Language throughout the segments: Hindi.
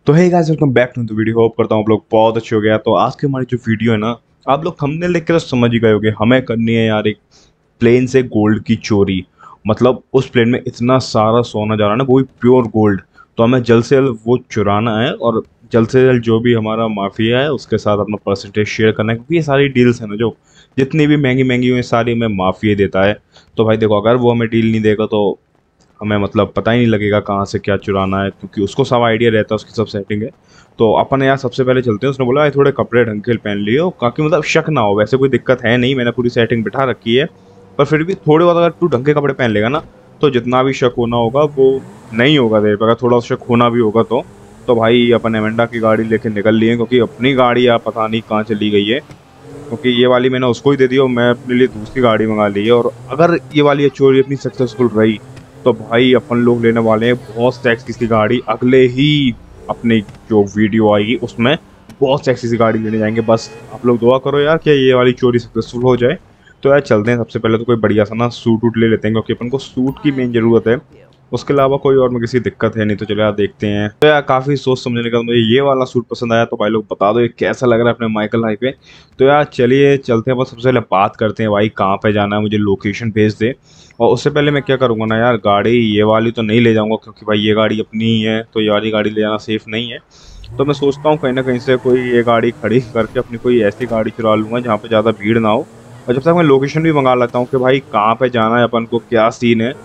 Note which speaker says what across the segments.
Speaker 1: तो hey guys, welcome back to the video. Hope करता हूँ आप लोग बहुत अच्छे हो गया। तो आज की हमारी जो वीडियो है ना, आप लोग थंबनेल देख के तो समझ ही गए होगे। हमें करनी है यार एक प्लेन से गोल्ड की चोरी। मतलब उस प्लेन में इतना सारा सोना जा रहा है ना, वो भी प्योर गोल्ड। तो हमें जल्द से जल्द वो चुराना है और जल्द से जल्द जो भी हमारा माफिया है उसके साथ अपना परसेंटेज शेयर करना है, क्योंकि ये सारी डील्स है ना, जो जितनी भी महंगी महंगी हुई सारी हमें माफिया देता है। तो भाई देखो, अगर वो हमें डील नहीं देगा तो हमें मतलब पता ही नहीं लगेगा कहाँ से क्या चुराना है, क्योंकि उसको सब आइडिया रहता है, उसकी सब सेटिंग है। तो अपन यार सबसे पहले चलते हैं। उसने बोला भाई थोड़े कपड़े ढंग के पहन लियो, ताकि मतलब शक ना हो। वैसे कोई दिक्कत है नहीं, मैंने पूरी सेटिंग बिठा रखी है। पर फिर भी थोड़े बहुत अगर तू ढंग के कपड़े पहन लेगा ना, तो जितना भी शक होना होगा वो नहीं होगा देर पर। अगर थोड़ा शक होना भी होगा तो भाई अपन एमेंडा की गाड़ी लेके निकल लिए, क्योंकि अपनी गाड़ी यार पता नहीं कहाँ चली गई है। क्योंकि ये वाली मैंने उसको ही दे दी और मैं अपने लिए दूसरी गाड़ी मंगा ली है। और अगर ये वाली चोरी अपनी सक्सेसफुल रही तो भाई अपन लोग लेने वाले हैं बहुत सेक्सी सी गाड़ी। अगले ही अपनी जो वीडियो आएगी उसमें बहुत सेक्सी सी गाड़ी लेने जाएंगे। बस आप लोग दुआ करो यार कि ये वाली चोरी सक्सेसफुल हो जाए। तो यार चलते हैं। सबसे पहले तो कोई बढ़िया सा ना सूट वूट ले लेते हैं, क्योंकि अपन को सूट की मेन ज़रूरत है। उसके अलावा कोई और में किसी दिक्कत है नहीं। तो चलो यार देखते हैं। तो यार काफ़ी सोच समझने का मुझे ये वाला सूट पसंद आया। तो भाई लोग बता दो ये कैसा लग रहा है अपने माइकल हाई पे। तो यार चलिए चलते हैं। बस सबसे पहले बात करते हैं भाई कहाँ पे जाना है, मुझे लोकेशन भेज दे। और उससे पहले मैं क्या करूँगा ना यार, गाड़ी ये वाली तो नहीं ले जाऊँगा, क्योंकि भाई ये गाड़ी अपनी ही है, तो ये वाली गाड़ी ले जाना सेफ नहीं है। तो मैं सोचता हूँ कहीं ना कहीं से कोई ये गाड़ी खड़ी करके अपनी कोई ऐसी गाड़ी चुरा लूँगा जहाँ पे ज़्यादा भीड़ ना हो। और जब तक मैं लोकेशन भी मंगा लेता हूँ कि भाई कहाँ पे जाना है, अपन को क्या सीन है।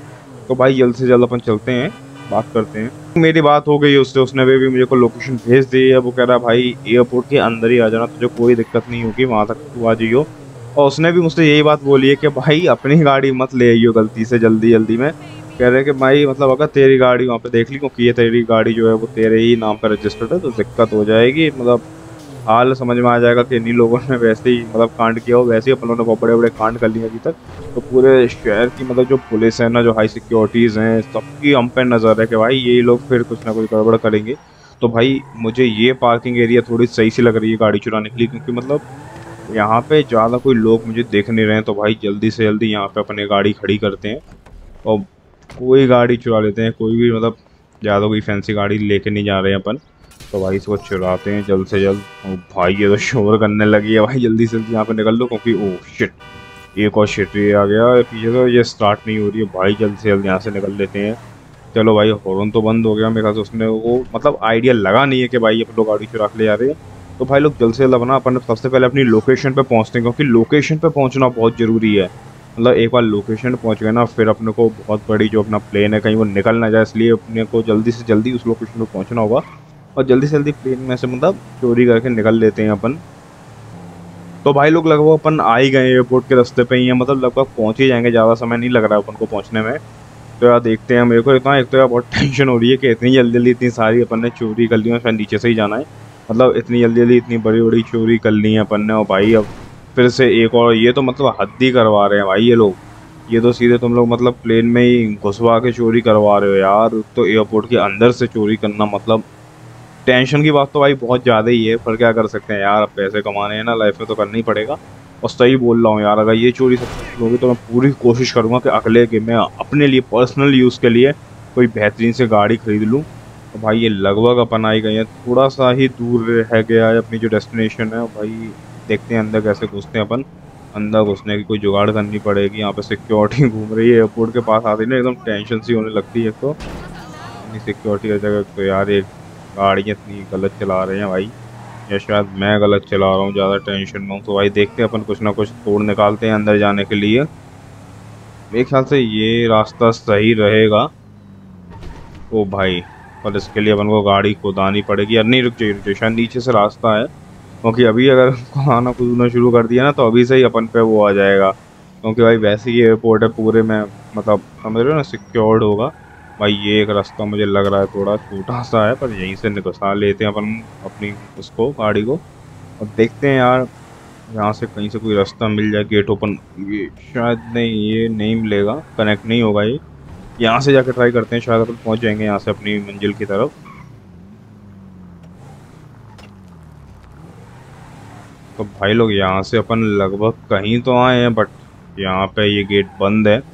Speaker 1: तो भाई जल्द से जल्द अपन चलते हैं, बात करते हैं। मेरी बात हो गई उससे, उसने भी मुझे को लोकेशन भेज दी है। वो कह रहा है भाई एयरपोर्ट के अंदर ही आ जाना, तुझे कोई दिक्कत नहीं होगी, वहां तक तू आ जाइयो। और उसने भी मुझसे यही बात बोली है कि भाई अपनी गाड़ी मत ले आइयो गलती से जल्दी जल्दी में। कह रहे कि भाई मतलब अगर तेरी गाड़ी वहाँ पे देख ली, क्योंकि ये तेरी गाड़ी जो है वो तेरे ही नाम पर रजिस्टर्ड है, तो दिक्कत हो जाएगी। मतलब हाल समझ में आ जाएगा कि इन्हीं लोगों ने वैसे ही मतलब कांड किया हो। वैसे ही अपन लोगों ने बहुत बड़े बड़े कांड कर लिए अभी तक। तो पूरे शहर की मतलब जो पुलिस है ना, जो हाई सिक्योरिटीज़ हैं, सबकी हम पे नज़र है कि भाई ये लोग फिर कुछ ना कुछ गड़बड़ करेंगे। तो भाई मुझे ये पार्किंग एरिया थोड़ी सही सी लग रही है गाड़ी चुराने के लिए, क्योंकि मतलब यहाँ पे ज़्यादा कोई लोग मुझे देख नहीं रहे हैं। तो भाई जल्दी से जल्दी यहाँ पे अपने गाड़ी खड़ी करते हैं और कोई गाड़ी चुरा लेते हैं। कोई भी मतलब ज़्यादा कोई फैंसी गाड़ी लेके नहीं जा रहे हैं अपन। तो भाई इसको चुराते हैं जल्द से जल्द। ओ भाई ये तो शोर करने लगी है भाई, जल्दी से जल्दी यहाँ पे निकल लो, क्योंकि ओ शिट, एक और शिट ये आ गया पीछे। तो ये स्टार्ट नहीं हो रही है भाई, जल्द से जल्द यहाँ से निकल लेते हैं। चलो भाई हॉर्न तो बंद हो गया मेरे ख्याल से। उसने वो मतलब आइडिया लगा नहीं है कि भाई अपन लोग गाड़ी चुरा के ले जा रहे हैं। तो भाई लोग जल्द से जल्द अपना अपन सबसे पहले अपनी लोकेशन पे पहुँचते हैं, क्योंकि लोकेशन पे पहुँचना बहुत ज़रूरी है। मतलब एक बार लोकेशन पहुँच गए ना, फिर अपने को बहुत बड़ी जो अपना प्लेन है कहीं वो निकल ना जाए, इसलिए अपने को जल्दी से जल्दी उस लोकेशन पे पहुँचना होगा। और जल्दी से जल्दी प्लेन में से मतलब चोरी करके निकल लेते हैं अपन। तो भाई लोग लगभग अपन आ ही गए, एयरपोर्ट के रास्ते पे ही हैं, मतलब लगभग पहुंच ही जाएंगे, ज़्यादा समय नहीं लग रहा है अपन को पहुंचने में। तो यार देखते हैं। मेरे को इतना एक तो यार बहुत टेंशन हो रही है कि इतनी जल्दी जल्दी इतनी सारी अपन ने चोरी कर ली है, शायद नीचे से ही जाना है। मतलब इतनी जल्दी जल्दी इतनी बड़ी बड़ी चोरी कर ली है अपन ने। और भाई अब फिर से एक और, ये तो मतलब हद ही करवा रहे हैं भाई ये लोग। ये तो सीधे तुम लोग मतलब प्लेन में ही घुसवा के चोरी करवा रहे हो यार। तो एयरपोर्ट के अंदर से चोरी करना मतलब टेंशन की बात तो भाई बहुत ज़्यादा ही है। पर क्या कर सकते हैं यार, अब पैसे कमाने हैं ना लाइफ में, तो करना ही पड़ेगा। और सही बोल रहा हूँ यार, अगर ये चोरी सक्सेसफुल होगी तो मैं पूरी कोशिश करूँगा कि अगले गेम में अपने लिए पर्सनल यूज़ के लिए कोई बेहतरीन से गाड़ी खरीद लूँ। तो भाई ये लगभग अपन आई गए हैं, थोड़ा सा ही दूर रह गया है अपनी जो डेस्टिनेशन है। भाई देखते हैं अंदर कैसे घुसते हैं अपन। अंदर घुसने की कोई जुगाड़ करनी पड़ेगी। यहाँ पे सिक्योरिटी घूम रही है एयरपोर्ट के पास आती ना, एकदम टेंशन सी होने लगती है। तो सिक्योरिटी की जगह तो यार एक गाड़ियाँ इतनी गलत चला रहे हैं भाई, या शायद मैं गलत चला रहा हूँ, ज़्यादा टेंशन में हूँ। तो भाई देखते हैं अपन कुछ ना कुछ तोड़ निकालते हैं अंदर जाने के लिए। मेरे ख्याल से ये रास्ता सही रहेगा। ओ भाई, पर इसके लिए अपन को गाड़ी खुदानी पड़ेगी। यार नहीं, रुक जाइए रुक जाइए, शायद नीचे से रास्ता है। क्योंकि अभी अगर खाना कूदना शुरू कर दिया ना, तो अभी से ही अपन पे वो आ जाएगा। क्योंकि भाई वैसे ही एयरपोर्ट है पूरे में, मतलब समझ रहे हो ना, सिक्योर्ड होगा। भाई ये एक रास्ता मुझे लग रहा है थोड़ा छोटा सा है, पर यहीं से निकल लेते हैं अपन अपनी उसको गाड़ी को। और देखते हैं यार, यहाँ से कहीं से कोई रास्ता मिल जाए गेट ओपन। ये शायद नहीं, ये नहीं मिलेगा, कनेक्ट नहीं होगा ये। यहाँ से जाकर ट्राई करते हैं, शायद अपन पहुँच जाएंगे यहाँ से अपनी मंजिल की तरफ। तो भाई लोग यहाँ से अपन लगभग कहीं तो आए हैं, बट यहाँ पे ये गेट बंद है।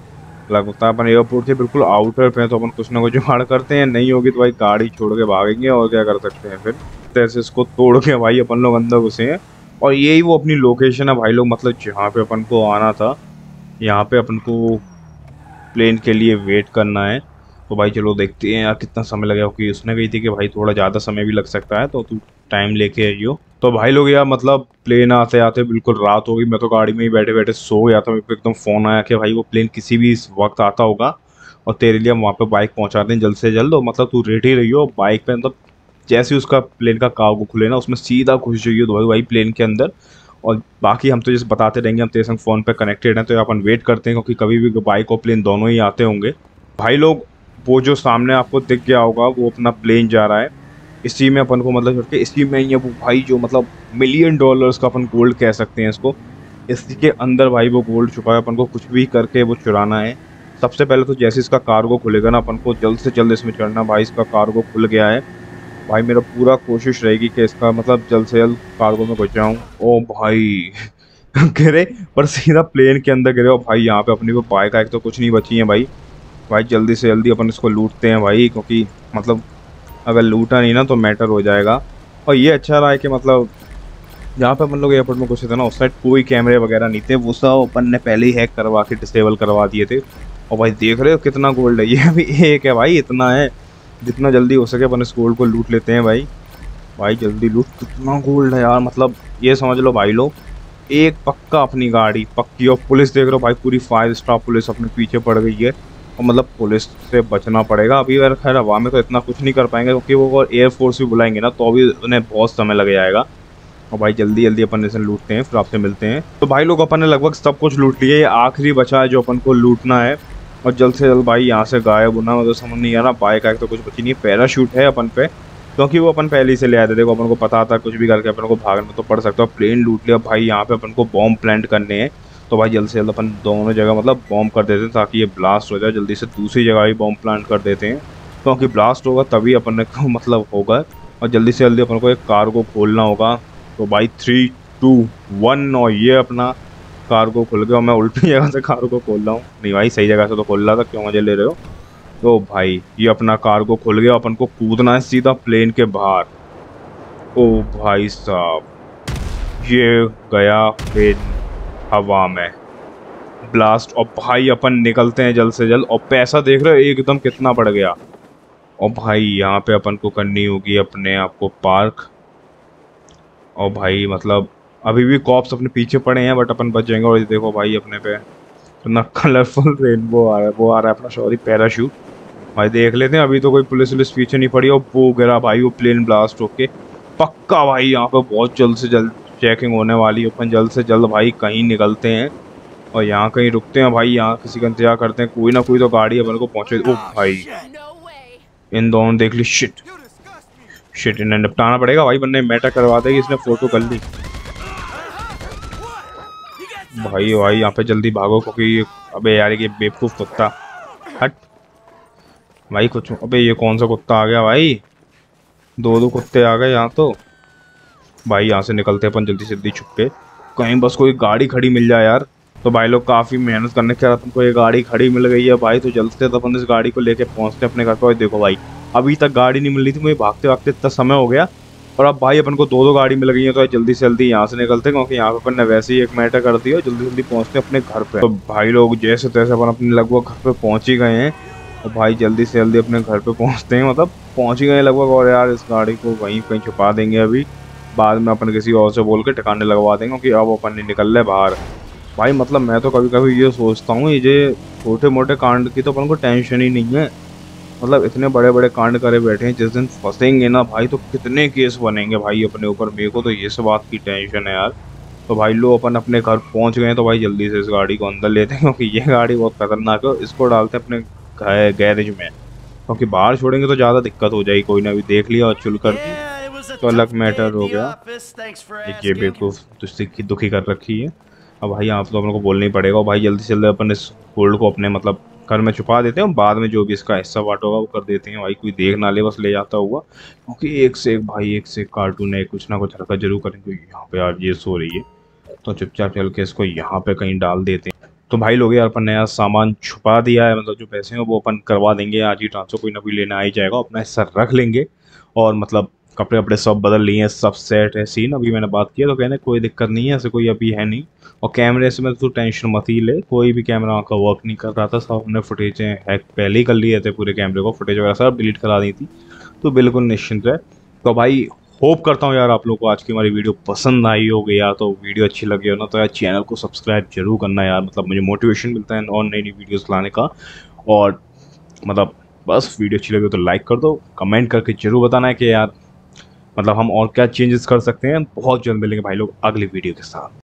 Speaker 1: लगता है अपन एयरपोर्ट के बिल्कुल आउटर पे हैं, तो अपन कुछ ना कुछ जुगाड़ करते हैं, नहीं होगी तो भाई गाड़ी छोड़ के भागेंगे और क्या कर सकते हैं फिर। जैसे इसको तोड़ के भाई अपन लोग अंदर घुसे हैं और यही वो अपनी लोकेशन है भाई लोग, मतलब जहाँ पे अपन को आना था। यहाँ पे अपन को प्लेन के लिए वेट करना है। तो भाई चलो देखते हैं यार कितना समय लगेगा, क्योंकि उसने कही थी कि भाई थोड़ा ज़्यादा समय भी लग सकता है, तो तू टाइम लेके आइयो। तो भाई लोग यार मतलब प्लेन आते आते बिल्कुल रात हो गई, मैं तो गाड़ी में ही बैठे बैठे सो गया था। मेरे को एकदम फ़ोन आया कि भाई वो प्लेन किसी भी इस वक्त आता होगा और तेरे लिए हम वहाँ पे बाइक पहुँचाते हैं जल्द से जल्द, और मतलब तू रेडी रहियो बाइक पे। मतलब जैसे ही उसका प्लेन का कार्गो खुले ना, उसमें सीधा घुस जाइए तो भाई प्लेन के अंदर। और बाकी हम तो जैसे बताते रहेंगे, हम तेरे संग फ़ोन पे कनेक्टेड हैं, तो अपन वेट करते हैं, क्योंकि कभी भी बाइक और प्लेन दोनों ही आते होंगे। भाई लोग वो जो सामने आपको दिख गया होगा वो अपना प्लेन जा रहा है, इसी में अपन को मतलब छोड़ के इसी में ही है वो भाई, जो मतलब $1,000,000 का अपन गोल्ड कह सकते हैं इसको। इसी के अंदर भाई वो गोल्ड छुपा है, अपन को कुछ भी करके वो चुराना है। सबसे पहले तो जैसे इसका कार्गो खुलेगा ना, अपन को जल्द से जल्द इसमें चढ़ना। भाई इसका कार्गो खुल गया है। भाई मेरा पूरा कोशिश रहेगी कि इसका मतलब जल्द से जल्द कार्गो में घुस जाऊँ। ओ भाई गिरे, पर सीधा प्लेन के अंदर गिरे। और भाई यहाँ पे अपनी को बाइक आइक तो कुछ नहीं बची है भाई। भाई जल्दी से जल्दी अपन इसको लूटते हैं भाई, क्योंकि मतलब अगर लूटा नहीं ना तो मैटर हो जाएगा। और ये अच्छा रहा है कि मतलब जहाँ पे अपन लोग एयरपोर्ट में घुसे थे ना, उस साइड कोई कैमरे वगैरह नहीं थे, वो सब अपन ने पहले ही हैक करवा के डिसेबल करवा दिए थे। और भाई देख रहे हो कितना गोल्ड है, ये अभी एक है भाई, इतना है। जितना जल्दी हो सके अपन इस गोल्ड को लूट लेते हैं भाई। भाई जल्दी लूट, कितना गोल्ड है यार, मतलब ये समझ लो भाई लोग एक पक्का अपनी गाड़ी पक्की। और पुलिस देख रहे हो भाई, पूरी 5 स्टार पुलिस अपने पीछे पड़ गई है। और मतलब पुलिस से बचना पड़ेगा अभी यार। खैर हवा में तो इतना कुछ नहीं कर पाएंगे, क्योंकि वो एयरफोर्स भी बुलाएंगे ना, तो अभी उन्हें बहुत समय लग जाएगा। और भाई जल्दी जल्दी अपन इसे लूटते हैं, फिर आपसे मिलते हैं। तो भाई लोग अपन ने लगभग सब कुछ लूट लिया, ये आखिरी बचा है जो अपन को लूटना है। और जल्द से जल्द भाई यहाँ से गायब होना, मुझे समझ नहीं आ रहा। बाइक आइक तो कुछ बची नहीं है, पैराशूट है अपन पे, क्योंकि वो अपन पहले ही से ले आए थे। देखो अपन को पता था कुछ भी करके अपन को भागना तो पड़ सकता है। प्लेन लूट लिया भाई, यहाँ पे अपन को बॉम्ब प्लांट करने हैं। तो भाई जल्द से जल्द अपन दोनों जगह मतलब बॉम्ब कर देते हैं, ताकि ये ब्लास्ट हो जाए। जल्दी से दूसरी जगह भी बॉम्ब प्लांट कर देते हैं, क्योंकि ब्लास्ट होगा तभी अपन को मतलब होगा। और जल्दी से जल्दी अपन को एक कार को खोलना होगा। तो भाई 3, 2, 1 और ये अपना कार्गो खुल गया। मैं उल्टी जगह से कार्गो खोल रहा हूँ, नहीं भाई सही जगह से तो खोल रहा था, क्यों मजे ले रहे हो। तो भाई ये अपना कार्गो खुल गया, अपन को कूदना है सीधा प्लेन के बाहर। ओ भाई साहब, ये गया प्लेन हवा में, ब्लास्ट। और भाई अपन निकलते हैं जल्द से जल्द। और पैसा देख रहे हो एकदम कितना बढ़ गया। और भाई यहाँ पे अपन को करनी होगी अपने आप को पार्क। और भाई मतलब अभी भी कॉप्स अपने पीछे पड़े हैं, बट अपन बच जाएंगे। और ये देखो भाई अपने पे इतना कलरफुल रेनबो आ रहा है, वो आ रहा है अपना सॉरी पैराशूट। भाई देख लेते हैं, अभी तो कोई पुलिस वुलिस पीछे नहीं पड़ी। और वो गिरा भाई, वो प्लेन ब्लास्ट होके पक्का भाई यहाँ पे बहुत जल्द से जल्द चेकिंग होने वाली है। अपन जल्द से जल्द भाई कहीं निकलते हैं और यहाँ कहीं रुकते हैं भाई, यहाँ किसी का इंतजार करते हैं। कोई ना कोई तो गाड़ी अपन को पहुँचे। ओ भाई इन दोनों देख ली, शिट शिट, इन्हें निपटाना पड़ेगा भाई, वरना मैटर करवा देगी। इसने फोटो कर ली भाई। भाई यहाँ पे जल्दी भागो, क्योंकि अबे यार ये बेवकूफ़ कुत्ता, हट भाई कुछ। अबे ये कौन सा कुत्ता आ गया भाई, दो कुत्ते आ गए यहाँ तो। भाई यहाँ से निकलते हैं अपन जल्दी से जल्दी छुप के, कहीं बस कोई गाड़ी खड़ी मिल जाए यार। तो भाई लोग काफ़ी मेहनत करने के बाद तुमको ये गाड़ी खड़ी मिल गई है भाई। तो जल्द से जल्द अपन इस गाड़ी को लेके पहुँचते हैं अपने घर पर। देखो भाई अभी तक गाड़ी नहीं मिल रही थी, मुझे भागते भागते इतना समय हो गया, और अब भाई अपन को दो गाड़ी मिल गई है। तो जल्दी से जल्दी यहाँ से निकलते हैं, क्योंकि यहाँ पे अपन ने वैसे ही एक मैटर कर दिया। जल्दी जल्दी पहुँचते हैं अपने घर पे। तो भाई लोग जैसे तैसे अपन अपने लगभग घर पे पहुँच ही गए हैं। और भाई जल्दी से जल्दी अपने घर पे पहुँचते हैं, मतलब पहुँच ही गए लगभग। और यार इस गाड़ी को वहीं कहीं छुपा देंगे, अभी बाद में अपन किसी और से बोल के ठिकाने लगवा देंगे, क्योंकि अब अपन नहीं निकल रहे बाहर। भाई मतलब मैं तो कभी कभी ये सोचता हूँ, ये छोटे मोटे कांड की तो अपन को टेंशन ही नहीं है, मतलब इतने बड़े बड़े कांड करे बैठे हैं। जिस दिन फंसेंगे ना भाई तो कितने केस बनेंगे भाई अपने ऊपर। मेरे को तो ये सब बात की टेंशन है यार। तो भाई लो अपन अपने घर पहुंच गए, तो भाई जल्दी से इस गाड़ी को अंदर लेते हैं, क्योंकि ये गाड़ी बहुत खतरनाक है। इसको डालते हैं अपने गैरेज में, क्योंकि बाहर छोड़ेंगे तो ज़्यादा दिक्कत हो जाएगी। कोई ना भी देख लिया और चुल कर दी तो अलग मैटर हो गया। ये बेवकूफ़ दुखी कर रखी है। अब भाई आप तो अपन को बोलना ही पड़ेगा। और भाई जल्दी से जल्दी अपन इस गोल्ड को अपने मतलब घर में छुपा देते हैं, बाद में जो भी इसका हिस्सा वाट होगा वो कर देते हैं भाई। कोई देख ना ले, बस ले जाता हुआ, क्योंकि एक से एक भाई एक से एक कार्टून है, कुछ ना कुछ हरकत जरूर करेंगे। यहाँ पे यार ये सो रही है, तो चुपचाप चल के इसको यहाँ पे कहीं डाल देते हैं। तो भाई लोग यार अपन नया सामान छुपा दिया है, मतलब जो पैसे हैं वो अपन करवा देंगे आज ही ट्रांसफर, कोई ना कोई लेना आ ही जाएगा, अपना हिस्सा रख लेंगे। और मतलब कपड़े वपड़े सब बदल लिए हैं, सब सेट है सीन। अभी मैंने बात किया तो कहने कोई दिक्कत नहीं है, ऐसे कोई अभी है नहीं। और कैमरे से मैं तो टेंशन मत ही ले, कोई भी कैमरा का वर्क नहीं कर रहा था, सब हमने फुटेज हैक पहले ही कर लिए थे, पूरे कैमरे को फुटेज वगैरह सब डिलीट करा दी थी। तो बिल्कुल निश्चिंत रहे। तो भाई होप करता हूँ यार आप लोगों को आज की हमारी वीडियो पसंद आई होगी यार। तो वीडियो अच्छी लगी हो ना तो यार चैनल को सब्सक्राइब जरूर करना यार, मतलब मुझे मोटिवेशन मिलता है और नई नई वीडियोस लाने का। और मतलब बस वीडियो अच्छी लगी हो तो लाइक कर दो, कमेंट करके जरूर बताना है कि यार मतलब हम और क्या चेंजेस कर सकते हैं। बहुत जल्द मिलेंगे भाई लोग अगली वीडियो के साथ।